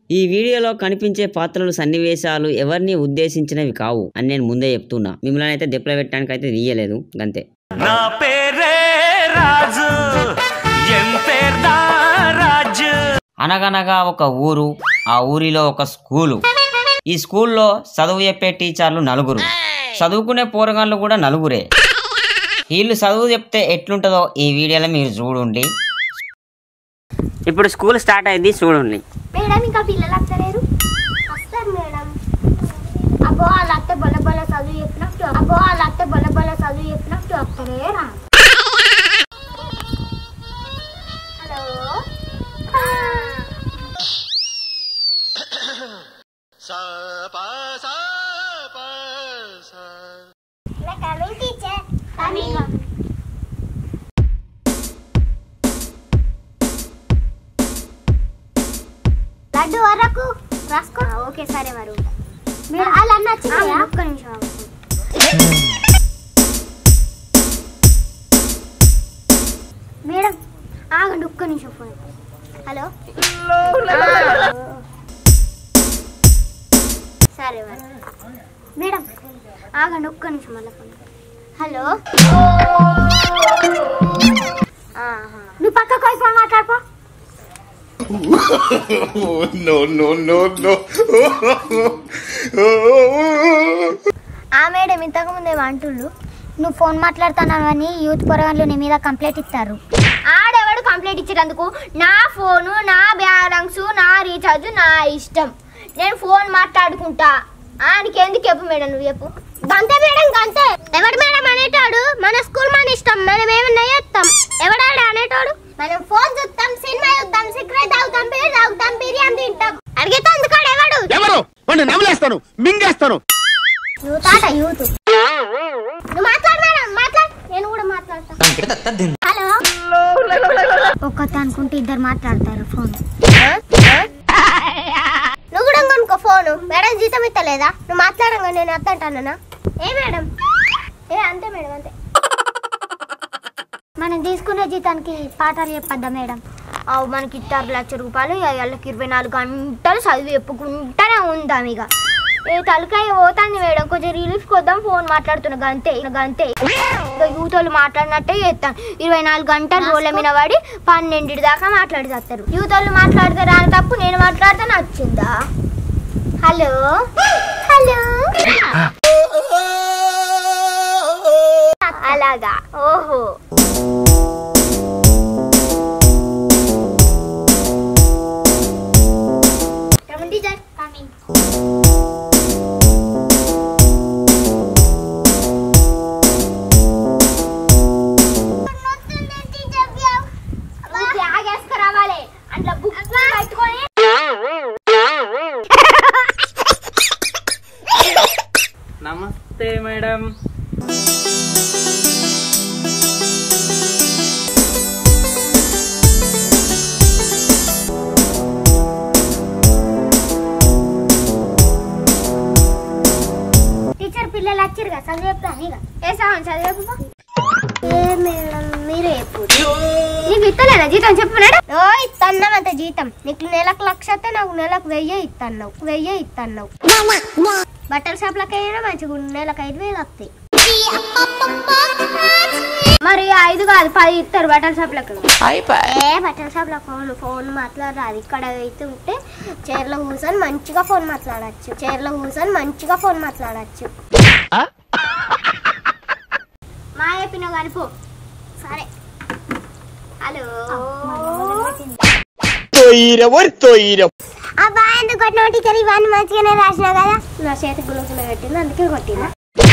ఈ వీడియోలో కనిపించే పాత్రలు సన్నివేశాలు ఎవరిని ఉద్దేశించినవి కావు అని నేను ముందే చెప్తున్నా. మిమ్మల్ని అయితే దెప్పల పెట్టడానికి అయితే తీయలేదు అంతే. నా పేరే రాజు, రాజు. అనగనగా ఒక ఊరు, ఆ ఊరిలో ఒక స్కూలు. ఈ స్కూల్లో చదువు చెప్పే టీచర్లు నలుగురు, చదువుకునే పోరగాళ్ళు కూడా నలుగురే. వీళ్ళు చదువు చెప్తే ఎట్లుంటుందో ఈ వీడియోలో మీరు చూడండి. ఇప్పుడు స్కూల్ స్టార్ట్ అయింది చూడండి. మేడం ఇంకా పిల్లలు వస్తలేరు. వస్తారు మేడం. అబ్బో వాళ్ళ అత్త బొల్ల బొల్ల చదువు చెప్పినట్టు వస్తలేరా. Hello teacher. లడ్డు వరకు రాసుకో. ఓకే సరే మరి అలా నచ్చిందా? ఒక్క నిమిషం మేడం ఆగండి ఒక్క నిమిషం ఫోన్. హలో సరే మరి మేడం ఆగండి ఒక్క నిమిషం మళ్ళీ ఫోన్. హలో నువ్వు పక్కకు పోయి ఫోన్ మాట్లాడుకో. ఆ మేడం ఇంతకు ముందే అంటుళ్ళు నువ్వు ఫోన్ మాట్లాడుతున్నావు అని యూత్ పొరగాళ్ళు నీ మీద కంప్లైంట్ ఇస్తారు. ఆడెవడు కంప్లైంట్ ఇచ్చేటందుకు? నా ఫోను, నా బ్యాలెన్స్, నా రీఛార్జ్ నా ఇష్టం. నేను ఫోన్ మాట్లాడుకుంటా. ఆయనకి ఎందుకు చెప్పు మేడం, నువ్వు చెప్పు. గంతే మేడం గంతే. ఎవడు మేడం అనేటాడు? మన స్కూల్ మన ఇష్టం, మనం ఏమన్నా చేస్తాం. ఎవడాడు అనేటోడు? మనం ఫోన్ చూస్తాం, సినిమా చూద్దాం, సిగరెట్ తాగుతాం, బీర్ తాగుతాం, బిర్యానీ తింటాం. అడిగితే అందుకాడు ఎవడు? నవ్వులేస్తాను, మింగేస్తాను. యూత్ ఆట యూత్. నువ్వు మాట్లాడు మేడం, మాట్లాడు. నేను కూడా మాట్లాడతా. హలో ఒక్కత అనుకుంటే ఇద్దరు మాట్లాడతారు ఫోన్. నువ్వు కూడా కొనుక్కో ఫోను. మేడం జీతం ఇస్తలేదా? నువ్వు మాట్లాడంగా నేను వద్దంటానా? ఏ మేడం ఏ అంతే మేడం అంతే. మనం తీసుకునే జీతానికి పాఠాలు చెప్పద్దా మేడం? మనకి ఇస్తారు 1,00,000 రూపాయలు, వాళ్ళకి 24 గంటలు చదివి చెప్పుకుంటానే ఉందాం. ఇక ఏ తలకాయ పోతాంది మేడం, కొంచెం రిలీఫ్ కొద్దాం. ఫోన్ మాట్లాడుతున్నా గంతే గంతే. యూత్ వాళ్ళు మాట్లాడినట్టే చేస్తాను. 24 గంటలు రోడ్ల మీద పడి 12 దాకా మాట్లాడి చేస్తారు. యూత్ వాళ్ళు మాట్లాడితే రాని తప్పు, నేను మాట్లాడితే నచ్చిందా? హలో హలో అలాగా ఓహో. నమస్తే మేడం. టీచర్ పిల్లలు వచ్చారు కదా, చదువు చెప్తాను. ఇక ఏ సాగు చదివేపు ఏ మేడం మీరే ఎప్పుడు నీకు ఇస్తలేదా జీతం? చెప్పు మేడం. ఇస్తున్నావు అంత జీతం. నీకు నెలకు 1,00,000 అయితే నాకు నెలకు 1000 ఇస్తున్నావు. బట్టల షాప్లకైనా మంచిగా నెలకు 5,000 వస్తాయి. మరి 5 కాదు 10 ఇస్తారు బట్టల షాప్లకు. ఏ బట్టల షాప్లో ఫోన్ మాట్లాడరాదు. ఇక్కడ అయితే ఉంటే చైర్లో కూర్చొని మంచిగా ఫోన్ మాట్లాడచ్చు. మా చెప్పిన కానీ పో. సరే హలో అబ్బా ఎందుకు కొట్టిన టీచర్? ఇవన్నీ మంచిగానే రాసినా కదా. నా చేతి గుణకులు పెట్టింది అందుకే కొట్టినా.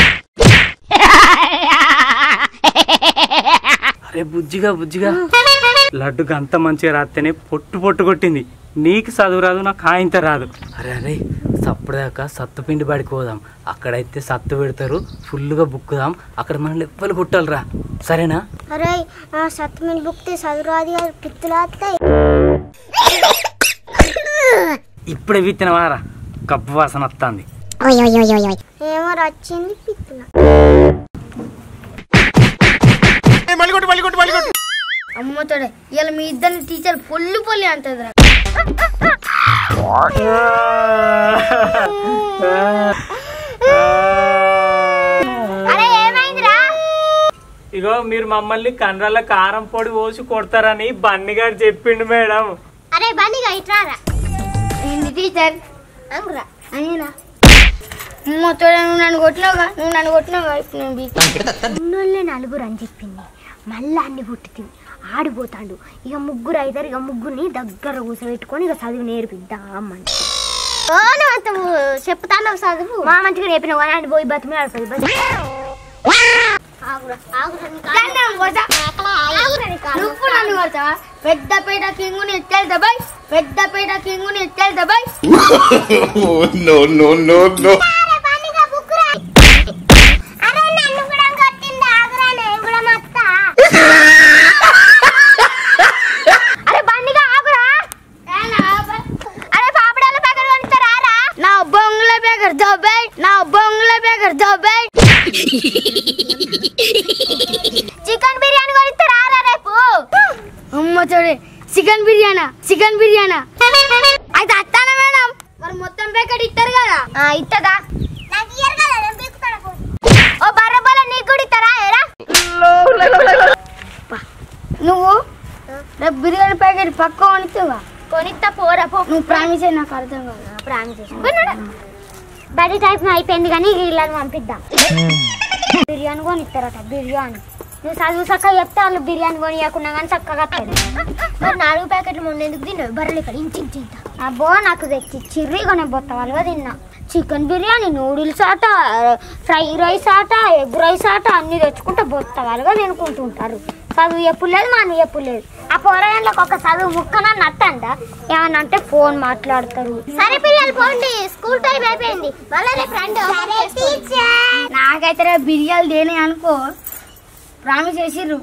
అరే బుజ్జిగా లడ్డుకు అంత మంచిగా రాస్తేనే పొట్టు కొట్టింది. నీకు చదువు రాదు, నాకు ఆయంత రాదు. అరే సప్పుడుదాకా సత్తుపిండి బడికి పోదాం. అక్కడైతే సత్తు పెడతారు, ఫుల్గా బుక్కుదాం. అక్కడ మనం లెప్పలు కుట్టాలిరా, సరేనా? అరే సత్తుపిండి బుక్తే చదువు రాదు, పిత్తులు వస్తాయి. ఇప్పుడే విత్తనవారా, కప్పు వాసన వస్తుంది. ఏమో వచ్చింది పిత్తుల. అమ్మతోడే ఇలా మీ ఇద్దరిని టీచర్ పొల్లి అంటదిరా. అరే ఏమైందిరా? ఇగో మీరు మమ్మల్ని కండ్రాల కారం పొడి పోసి కొడతారని బన్నీ గారు చెప్పిండు మేడం. అరే బన్నీగా ఇట్రారా. ఏంది టీచర్ అంగురా అయ్యనా మొత్తం నువ్వు నన్ను కొట్టినావుగా ఇప్పుడు ఉన్నోళ్ళే నలుగురు అని చెప్పింది. మళ్ళీ అన్ని పుట్టింది ఆడిపోతాడు. ఇక ముగ్గురు అవుతారు. ఇక ముగ్గురిని దగ్గర కూర్చోబెట్టుకొని ఇక చదువు నేర్పిద్దామని చెప్తాను. చదువు మా మంచిగా నేర్పినావు కానీ అని పోయి బతిమే ఆడుతుంది. పెద్దపేట కింగుని ఎత్తేళ్తా బాయ్. పెద్దపేట కింగుని ఎత్తేళ్తా బాయ్. అరే బండిగా ఆగురా. అరే పాపడాల ప్యాకెట్ కొనిస్తారా? నా బొంగుల ప్యాకెట్ దొబ్బాయి. చికెన్ బిర్యానీ కొనిస్తారా రేపు? అమ్మ చూడే చికెన్ బిర్యానా అయితే అత్తానా మేడం? మరి మొత్తం ప్యాకెట్ ఇస్తారు కదా? ఇస్తుందా? ఓ బర్రబల నీకు కూడా ఇస్తారా? నువ్వు రేపు బిర్యానీ ప్యాకెట్ పక్క కొనిస్తా పోరా పో. నువ్వు ప్రామిస్ నాకు అర్థం కాదు. ప్రామిస్ బడి టైప్ అయిపోయింది కానీ వీళ్ళని పంపిద్దాం. బిర్యానీ కొనిస్తారట. బిర్యానీ నువ్వు చదువు చక్కగా చెప్తే వాళ్ళు బిర్యానీ కొనియకుండా కానీ చక్కగా వస్తాడు. మరి 4 ప్యాకెట్లు ముందెందుకు తిన్నావు? బర్రెలు ఇక్కడ ఇంత అబ్బో నాకు తెచ్చి చిర్రీగానే బొత్త వాళ్ళుగా తిన్నా. చికెన్ బిర్యానీ, నూడిల్స్ ఆట, ఫ్రై రైస్ ఆట, ఎగ్ రైస్ ఆట అన్ని తెచ్చుకుంటే బొత్త వాళ్ళుగా తినుకుంటుంటారు. చదువు ఎప్పుడు లేదు, మాను ఎప్పుడు లేదు. ఆ పోరాళ్ళకి ఒక చదువు ముక్కన నట్టంట. ఏమన్నా అంటే ఫోన్ మాట్లాడతారు. సరే పిల్లలు పోండి, స్కూల్ టైం అయిపోయింది. నాకైతే రేపు బిర్యానీ దేని అనుకో ప్రామిస్ చేసిర్రు.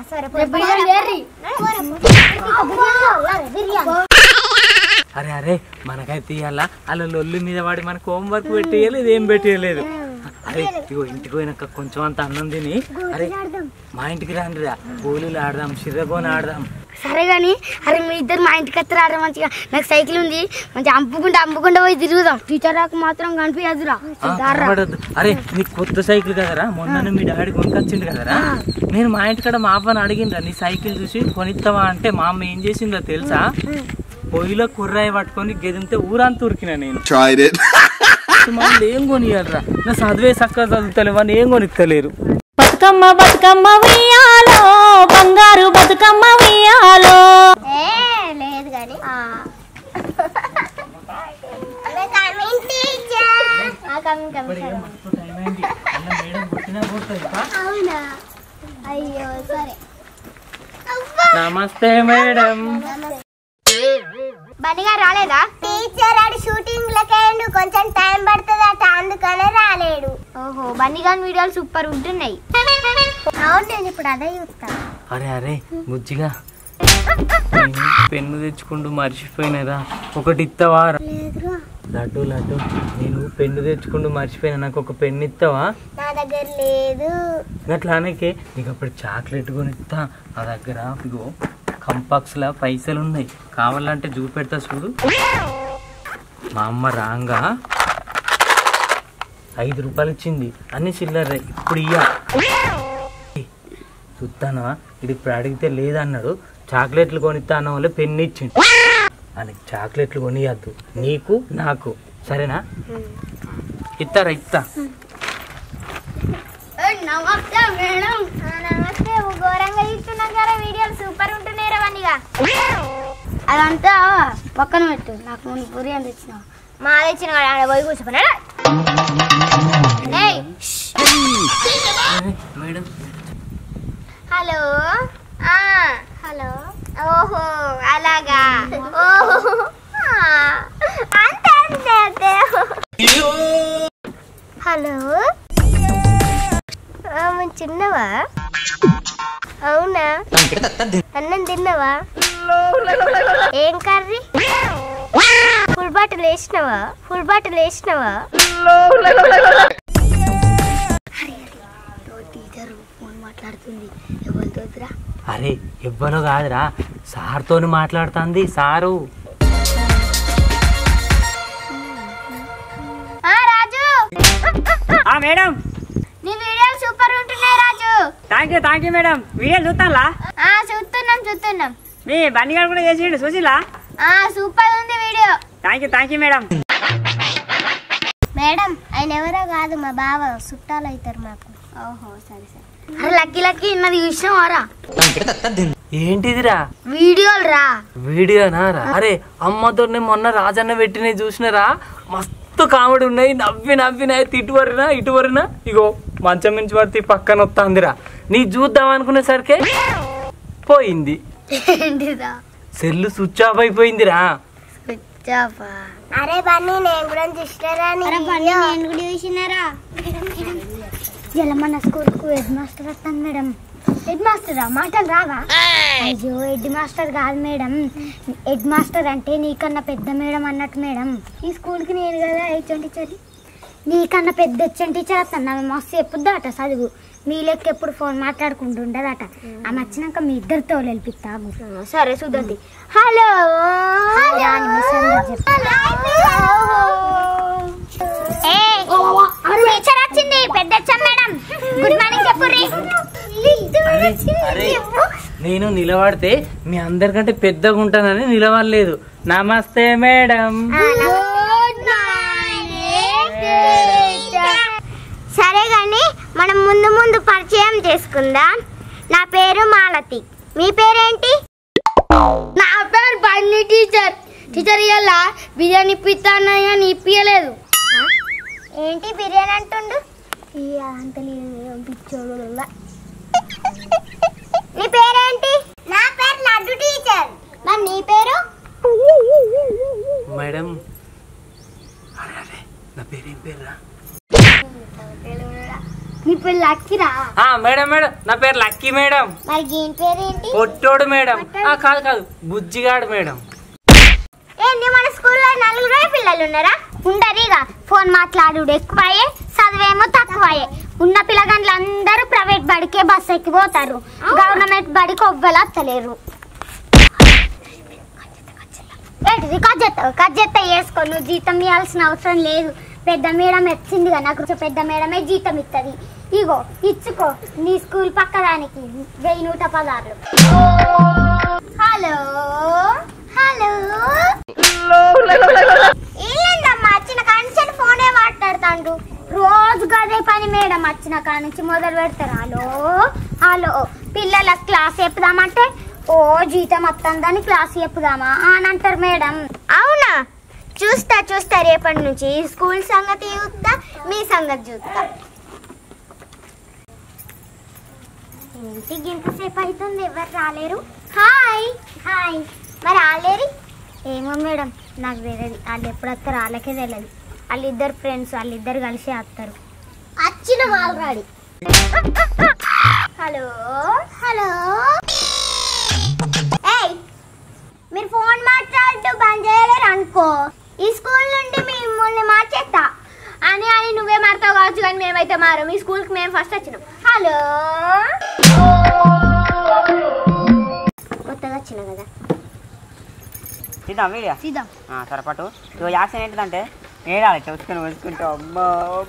అరే అరే మనకైతే ఇవాళ అలా లొల్లి మీద వాడి మనకు హోంవర్క్ పెట్టేయలేదు, ఏం పెట్టేయలేదు. అరే ఇగో ఇంటికి పోయినాక కొంచెం అంత అన్నం తిని అరే మా ఇంటికి రండిరా, గోళీలు ఆడదాం, చిర్రగోని ఆడదాం. సరే గాని అరే మీ ఇద్దరు మా ఇంటికి వస్తారా? మంచిగా నాకు సైకిల్ ఉంది, మంచిగా అంపుకుంటా పోయి తిరుగుదాం. టీచర్ రాకు మాత్రం కనిపించదురా. అరే నీకు కొత్త సైకిల్ కదరా, మొన్న మీ డాడీ కొనుకొచ్చిండు కదరా. నేను మా ఇంటికాడ మా అవ్వని అడిగిండ్రా నీ సైకిల్ చూసి కొనిస్తావా అంటే మా అమ్మ ఏం చేసిందో తెలుసా? పొయ్యిలో కుర్రాయి పట్టుకొని గెదింతే ఊరంతా ఉరికినా నేను. ఏం కొనియాలరా, నా చదివే చక్కగా చదువుతలేవు అని ఏం కొనిస్తలేరు. బతుకమ్మ ఉయ్యాలో, బంగారు బతుకమ్మ ఉయ్యాలో. లేదు కానీ అవునా? అయ్యో సరే. నమస్తే మేడం. బనిగా రాలేదా? టీచర్ ఆడు షూటింగ్ లకేండు, కొంచెం టైం పడుతుందట, అందుకనే రాలేడు. ఓహో బన్నిగాన్ వీడియోలు సూపర్ ఉంటున్నాయి. అవును నేను ఇప్పుడు అదే చూస్తా. అరే అరే బుజ్జిగా పెన్ను తెచ్చుకుంటూ మర్చిపోయినరా, ఒకటి ఇస్తావా? లడ్డు లడ్డు నేను పెన్ను తెచ్చుకుంటూ మర్చిపోయినా, నాకు ఒక పెన్ను ఇస్తావా? నా దగ్గర లేదు. అట్లానే నీకు అప్పుడు చాక్లెట్ కొని ఇస్తా. నా దగ్గర ఇగో కంపాక్స్ లా పైసలు ఉన్నాయి, కావాలంటే చూపెడతా చూడు. మా అమ్మ రాంగా 5 రూపాయలు ఇచ్చింది, అన్ని చిల్లరే. ఇప్పుడు ఇయ్యా చూస్తానా? ఇది ఇప్పుడు అడిగితే లేదన్నాడు. చాక్లెట్లు కొనిస్తా అన్న వాళ్ళే పెన్ను ఇచ్చిండు. అని చాక్లెట్లు కొనియద్దు నీకు నాకు, సరేనా? ఇస్తారా? ఇస్తా. నమస్తే మేడం. నమస్తే. ఘోరంగా ఇస్తున్నాం కదా వీడియోలు, సూపర్ ఉంటున్నాయి రవనిగా. అదంతా పక్కన పెట్టు, నాకు నువ్వు బిర్యానీ తెచ్చినావు. మా తెచ్చిన పోయి కూర్చోపోయినా. Madam hello. హలో. ఓహో అలాగా. ఓహో అంతే. హలో చిన్నవా? అవునా? అన్నం తిన్నావా? ఏం కర్రీ? ఫుల్ బాటిల్ వేసినావా? టీచర్ ఫోన్ మాట్లాడుతుంది. ఎవరితోరా? అరే ఎవ్వరో కాదురా, సార్తో మాట్లాడుతుంది. Sir madam. నీ వీడియోలు సూపర్ ఉంటున్నాయి Raju. Thank you madam. Video చూస్తాలా? చూస్తున్నాం. మీ బండి గారు కూడా చేసిండు చూసిలా? సూపర్ ఉంది video. Thank you madam. Madam ఆయన ఎవరో కాదు మా బావ, చుట్టాలు అవుతారు మాకు. ఓహో సరే. అరే లక్కీ ఇన్నది చూసినావారా? ఏంటిదిరా? వీడియోలు రా. వీడియోనా రా? అరే అమ్మతో మొన్న రాజన్న పెట్టినవి చూసినరా? మస్తు కామెడీ ఉన్నాయి. నవ్వినాయి ఇటు వరినా ఇగో మంచం నుంచి పడితే పక్కన వస్తాందిరా. నీ చూద్దాం అనుకునేసరికి పోయింది. సెల్లు స్విచ్ ఆఫ్ అయిపోయిందిరా. అరే బన్నీ నేను కూడా చూసినారా? ఇలా మన స్కూల్ కు హెడ్ మాస్టర్ వస్తాను మేడం. హెడ్ మాస్టరా? మాటలు రావా? అయ్యో హెడ్ మాస్టర్ కాదు మేడం. హెడ్ మాస్టర్ అంటే నీకన్నా పెద్ద మేడం అన్నట్టు మేడం. ఈ స్కూల్కి నేను కదా హెచ్ఎం టీచర్. నీకన్నా పెద్ద హెచ్ఎం టీచర్ వస్తాను. ఆమె మస్తు చెప్పుద్దట చదువు. మీ లెక్క ఎప్పుడు ఫోన్ మాట్లాడుకుంటూ ఉండదట. ఆమె వచ్చినాక మీ ఇద్దరితో వెళ్ళిపిస్తాము. సరే చూద్దండి. హలో టీచర్ వచ్చింది, పెద్ద మేడం. గుడ్ మార్నింగ్ చెప్పుర్రి. నేను నిలబడితే మీ అందరికంటే పెద్దగా ఉంటానని నిలబడలేదు. నమస్తే మేడం. సరే గాని మనం ముందు పరిచయం చేసుకుందాం. నా పేరు మాలతి. మీ పేరేంటి? నా పేరు బన్నీ టీచర్. ఇలా బిర్యానీ ఇప్పిస్తాను కానీ ఇప్పియలేదు. ఏంటి బిర్యానీ అంటుండు? నీ పేరేంటి? నా పేరు లడ్డు టీచర్. మరి నీ పేరు? మేడం నా పేరేం పేరురా? నీ పేరు లక్కీరా? మేడం నా పేరు లక్కీ మేడం. మరి దీని పేరేంటి? పొట్టోడు మేడం. కాదు బుజ్జిగాడు మేడం. ఏంటి మన స్కూల్లో 4 పిల్లలు ఉన్నారా? ఉండరిగా ఫోన్ మాట్లాడు ఎక్కువయే, చదివేమో తక్కువయే. ఉన్న పిల్లగాండ్లు అందరూ ప్రైవేట్ బడికే బస్ ఎక్కిపోతారు. గవర్నమెంట్ బడికి ఒవ్వలు వస్తలేరు. ఏంటిది కజ్జెత్త వేసుకో. నువ్వు జీతం ఇవ్వాల్సిన అవసరం లేదు. పెద్ద మేడం వచ్చిందిగా నాకు. పెద్ద మేడమే జీతం ఇస్తుంది. ఇగో ఇచ్చుకో. నీ స్కూల్ పక్కదానికి 1116. హలో ఏందమ్మా వచ్చిన కానించి ఫోనే మాట్లాడుతాండు. రోజు గదే పని మేడం. వచ్చిన కానించి మొదలు పెడతారు. హలో పిల్లలకు క్లాస్ చెప్పుదామంటే ఓ జీతం వస్తుందని క్లాస్ చెప్పుదామా అని అంటారు మేడం. అవునా? చూస్తా రేపటి నుంచి స్కూల్ సంగతి చూస్తా, మీ సంగతి చూస్తా. ఏంటి గింతసేపు అవుతుంది ఎవరు రాలేరు? హాయ్ మరి రాలేరు? ఏమో మేడం నాకు తెలియదు. వాళ్ళు ఎప్పుడు వస్తారు వాళ్ళకే తెలియదు. వాళ్ళిద్దరు ఫ్రెండ్స్, వాళ్ళిద్దరు కలిసి వస్తారు. వచ్చిన ఆల్రెడీ. హలో ఏయ్ మీరు ఫోన్ మాట్లాడుతూ బంద్ చేయలేరు అనుకో. ఈ స్కూల్ నుండి మిమ్మల్ని మార్చేస్తా. అని నువ్వే మారుతావు కావచ్చు కానీ మేమైతే మారం. ఈ స్కూల్కి మేము ఫస్ట్ వచ్చినాం. హలో కొత్తగా వచ్చినా కదా. చూద్దాం వీడియో సరిపటు. యాక్షన్ ఏంటిదంటే ఏడాలి చూసుకొని వచ్చుకుంటావు. అమ్మా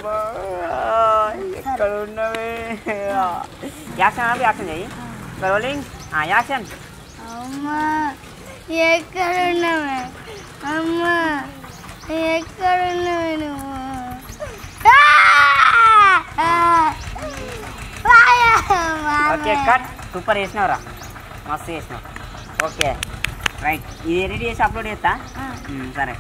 ఎక్కడ ఉన్నవే? యాక్షన్ చెయ్యి. Rolling action. అమ్మా ఎక్కడున్నావే? అమ్మా ఎక్కడున్నావే నువ్వు? Okay cut. సూపర్ చేసినావురా, మస్తు చేసినావు. Okay right. ఇది ఎడిట్ చేసి అప్లోడ్ చేస్తా. సరే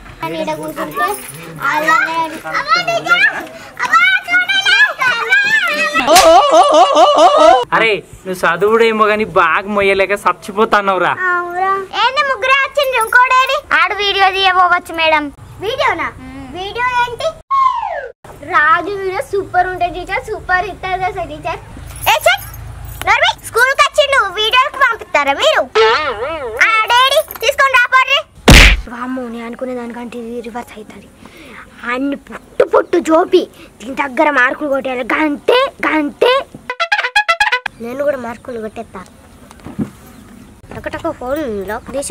అరే నువ్వు చదువుడేమో గానీ బాగా మొయ్యలేక చచ్చిపోతాన్నావురా. ఏంటి ముగ్గురే వచ్చింది? ఇంకోడేడి? ఆడు వీడియో తీయవచ్చు మేడం. వీడియోనా? వీడియో ఏంటి? రాజు వీడియో సూపర్ ఉంటుంది టీచర్. సూపర్ ఇస్తారు సార్ టీచర్. స్కూల్ కి వచ్చిండు వీడియోకి పంపిస్తారా మీరు? డాడీ తీసుకొని రాపోర్రి. వామ్మో నేను అనుకునే దానికంటే ఇది రివర్స్ అవుతుంది. అన్ని పొట్టు జోపి దీని దగ్గర మార్కులు కొట్టాలి. గంటే నేను కూడా మార్కులు కొట్టేస్తా. ఒకటొక ఫోన్ లాక్ తీసి.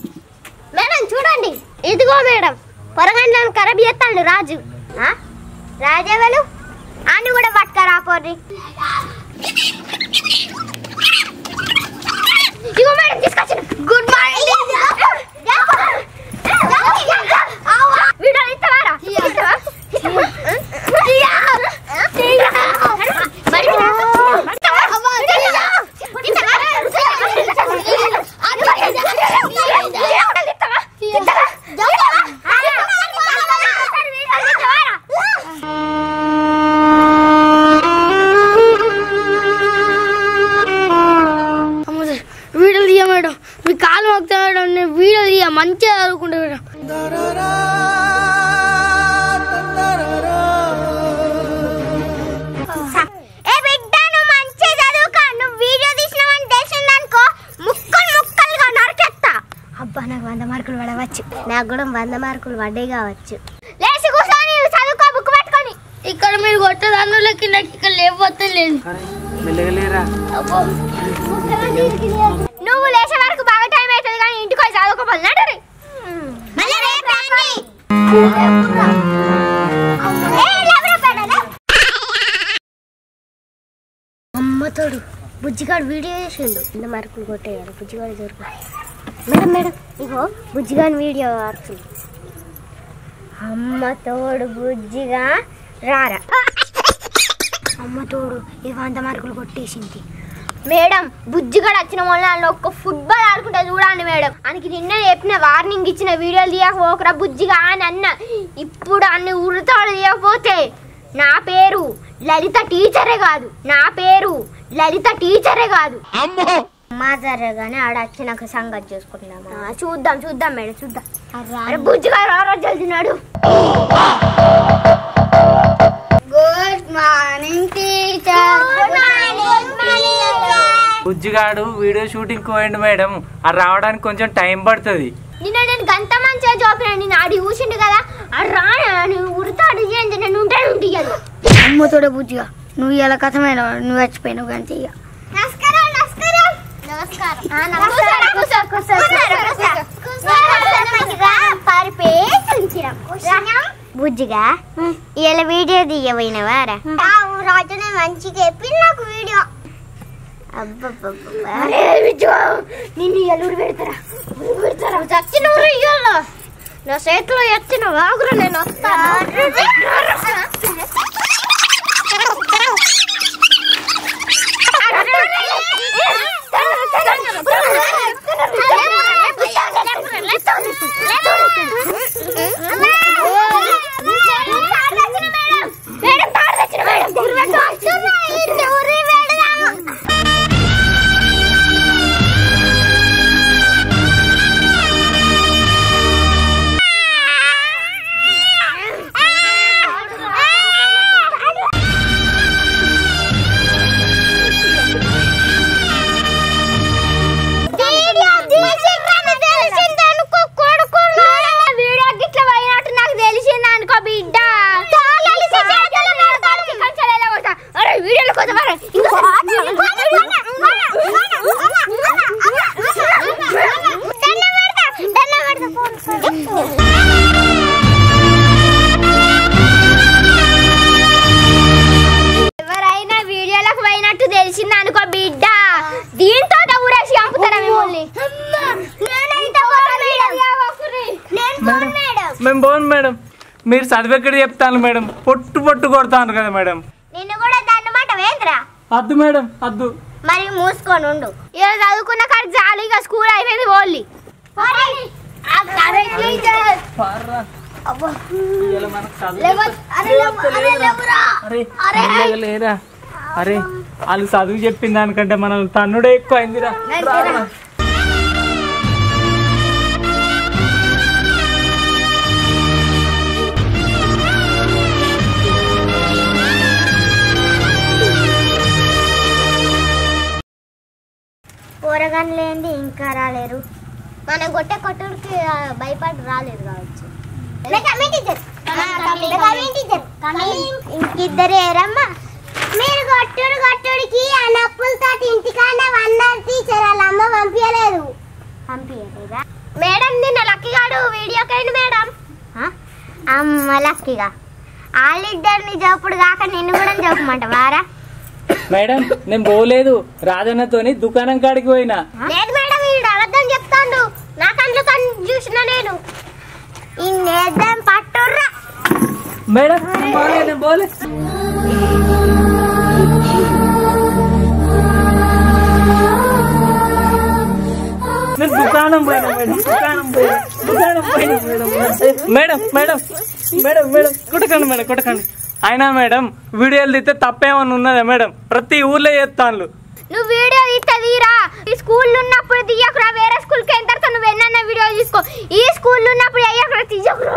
మేడం చూడండి, ఇదిగో మేడం పొరగండ్లను ఖరాబ్ చేస్తాడు రాజు. రాజావలు అన్ని కూడా పట్టుకరా పోర్రి. ఇగో మేడం తీసుకొచ్చిన. Good morning. వీడియో ఇస్తావారా? వీడియో తీయ మేడం, మీ కాలు మొక్తా మేడం, నేను వీడియో తీయ మంచిగా చదువుకుంటా మేడం. అబ్బా నాకు 100 మార్కులు పడవచ్చు. నాకు కూడా 100 మార్కులు పడ్డాయి కావచ్చు. లేచి కూర్చొని చదువుకో బుక్ పట్టుకొని. ఇక్కడ మీరు కొట్టదానులకి నాకు ఇక్కడ లేకపోతే లేదు. నువ్వు లేచే వరకు బాగా టైం అవుతుంది కానీ ఇంటికి వచ్చి చదువుకోవాలి. అమ్మతోడు బుజ్జిగాడు వీడియో చేసిండు. 100 మార్కులు కొట్టేయాలి. బుజ్జిగాడు దొరుకు. మేడం మేడం ఇగో బుజ్జిగాని వీడియో వస్తుంది. అమ్మతోడు బుజ్జిగా రారా. అమ్మతోడు ఈ 100 మార్కులు కొట్టేసింది. మేడం బుజ్జిగాడు వచ్చిన వల్ల ఒక్క ఫుట్బాల్ ఆడుకుంటా చూడండి మేడం. ఆయనకి నిన్న చెప్పిన వార్నింగ్ ఇచ్చిన వీడియోలు తీయకపోకరా బుజ్జిగా అని అన్న. ఇప్పుడు అన్ని ఉరుతాడు తీయకపోతే నా పేరు లలిత టీచరే కాదు, నా పేరు లలిత టీచరే కాదు. మా జరగానే ఆడ వచ్చి నాకు సంగతి చూసుకుంటున్నామా. చూద్దాం చూద్దాం మేడం చూద్దాం. అరే బుజ్జిగా రారా జల్దీ నాడు. Good morning teacher. బుజ్జిగాడు వీడియో షూటింగ్ పోయిండు మేడం, అది రావడానికి కొంచెం టైం పడుతుంది. నిన్న నేను గంట మంచిగా చూపిన, నేను ఆడి చూసిండు కదా అది రానా నువ్వు ఉడతాడు చేయండి. నేను ఉంటాను ఉంటియదు. అమ్మతోడే బుజ్జిగా నువ్వు ఇలా కథమైన నువ్వు చచ్చిపోయినావు కానీ ఇక. నమస్కారం నమస్కారం నమస్కారం. బుజ్జిగా ఇలా వీడియో తీయబోయినవారా? రాజునే మంచిగా చెప్పి నాకు వీడియో. నిన్ను ఎల్లుడు పెడతారా చచ్చిన ఇయ్యాల నా చేతిలో ఎత్తిన వాగురు నేను వస్తాను. ఎవరైనా వీడియోలకు పోయినట్టు తెలిసింది అనుకో బిడ్డ, దీంతో ఊరేసి చంపుతారా మిమ్మల్ని. మేము పోను మేడం, మీరు చదివెక్కడ చెప్తాను మేడం, పొట్టు పొట్టు కొడతాను కదా మేడం. నిన్ను కూడా దాన్ని మాట వేంద్రా. అద్దు మేడం అద్దు. మరి మూసుకొని ఉండు. ఇలా చదువుకున్న కాడికి జాలీగా స్కూల్ అయిపోయింది ఓన్లీ. అరే వాళ్ళు చదువు చెప్పిన దానికంటే మనం తన్నుడే ఎక్కువ అయిందిరా. కూరగాయలు ఏంటి ఇంకా రాలేరు. మన గొట్టె కొట్టుడికి భయపడి రాలేదు కావచ్చు. ఇంకిద్దరే రమ్మా. మీరు కొట్టుడికి ఆ నప్పులతో ఇంటికాడ అన్నారు టీచర్ వాళ్ళ అమ్మ పంపించలేదు. పంపించలేదా మేడం? నిన్న లక్కీగాడు వీడియోకైంది మేడం. అమ్మ లక్కీగా వాళ్ళిద్దరిని జోపుడు కాక నిన్ను కూడా జోపమంటావారా? మేడం నేను పోలేదు, రాజన్నతోని దుకాణం కాడికి పోయినా. లేదు మేడం, వీడు అబద్ధం చెప్తాడు. నా కంట్లో కన్ను చూసిన నేను. ఈ నేద్దాం పట్టుర్రా. మేడం నేను పోలే. నేను దుకాణం పోయినా మేడం కొట్టకండి. అయినా మేడం వీడియోలు తీస్తే తప్పేమన్నా ఉన్నదా మేడం? ప్రతి ఊర్లో చేస్తాను. నువ్వు వీడియో తీరా ఈ స్కూల్లో ఉన్నప్పుడు తీయకురా, వేరే స్కూల్కి అయిన తర్వాత నువ్వు ఎన్న వీడియో తీసుకో. ఈ స్కూల్లో ఉన్నప్పుడు అయ్యకురా, తీయకురా.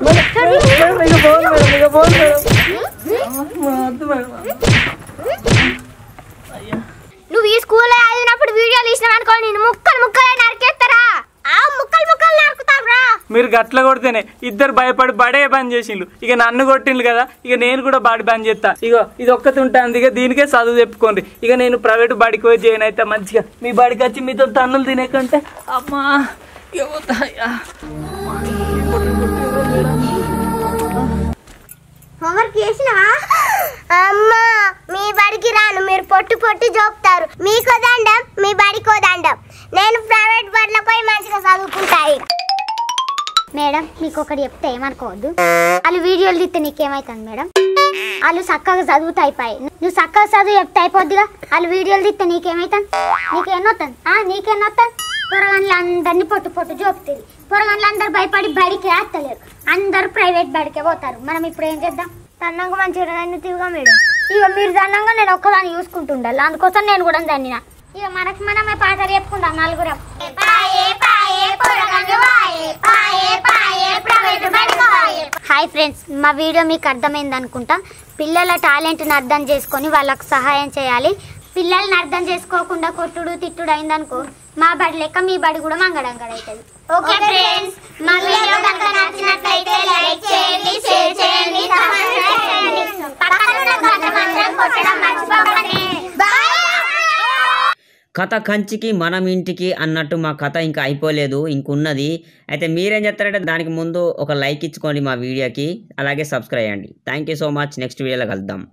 నువ్వు ఈ స్కూల్లో చదివినప్పుడు వీడియో తీసినావు అనుకో, నేను ముక్కలు నరికేస్తారా? ముక్కలు నరుకుతావురా. మీరు గట్ల కొడితేనే ఇద్దరు భయపడి బడే బంద్ చేసిండ్రు. ఇక నన్ను కొట్టిండ్రు కదా, ఇక నేను కూడా బాడీ బంద్ చేస్తా. ఇక ఇది ఒక్కటి ఉంటుంది, ఇక దీనికే చదువు చెప్పుకోండి. ఇక నేను ప్రైవేట్ బాడీకి పోయి చేయను అయితే మంచిగా. మీ బాడీకి వచ్చి మీతో తన్నులు తినేకంటే అమ్మా హోంవర్క్ చేసినావా? అమ్మా మీ బడికి రాను, మీరు పొట్టు జోపుతారు. మీకో దండం, మీ బడికో దండం. నేను ప్రైవేట్ బడిలో పోయి మంచిగా చదువుకుంటాయి. మేడం మీకు ఒకటి చెప్తే ఏమనుకోవద్దు. వాళ్ళు వీడియోలు తీస్తే నీకేమవుతుంది మేడం? వాళ్ళు చక్కగా చదువుతా అయిపోయి, నువ్వు చక్కగా చదువు చెప్తే అయిపోద్దిగా. వాళ్ళు వీడియోలు తీస్తే నీకేమవుతుంది? నీకేనొస్తాను పొరగన్లు అందరినీ పొట్టు జోపుతుంది. పొరగన్లు అందరు భయపడి బడికి వేస్తలేరు, అందరు ప్రైవేట్ బడికే పోతారు. మనం ఇప్పుడు ఏం చేద్దాం? తన్నంగా మంచిగా తిరుగుగా మేడం. ఇక మీరు తన్నంగా నేను ఒక్కదాన్ని చూసుకుంటుండాలి, అందుకోసం నేను కూడా తన్నిన. ఇక మనమే పాటలు చెప్పుకుంటాం నలుగురం. హాయ్ ఫ్రెండ్స్, మా వీడియో మీకు అర్థమైంది అనుకుంటా. పిల్లల టాలెంట్ని అర్థం చేసుకొని వాళ్ళకు సహాయం చేయాలి. పిల్లల్ని అర్థం చేసుకోకుండా కొట్టుడు తిట్టుడు అయిందనుకో, మా బడి లెక్క మీ బడి కూడా మంగళంగడైతుంది. ఓకే ఫ్రెండ్స్, మా వీడియో కనుక నచ్చినట్లయితే లైక్ చేయండి, షేర్ చేయండి, సబ్స్క్రైబ్ చేయండి. పక్కన ఉన్న గంట మాత్రం కొట్టడం మర్చిపోకండి. కథ కంచికి మనం ఇంటికి అన్నట్టు మా కథ ఇంకా అయిపోలేదు, ఇంకున్నది. అయితే మీరేం చేస్తారంటే దానికి ముందు ఒక లైక్ ఇచ్చుకోండి మా వీడియోకి, అలాగే సబ్స్క్రైబ్ చేయండి. Thank you so much. Next వీడియోలో కలుద్దాం.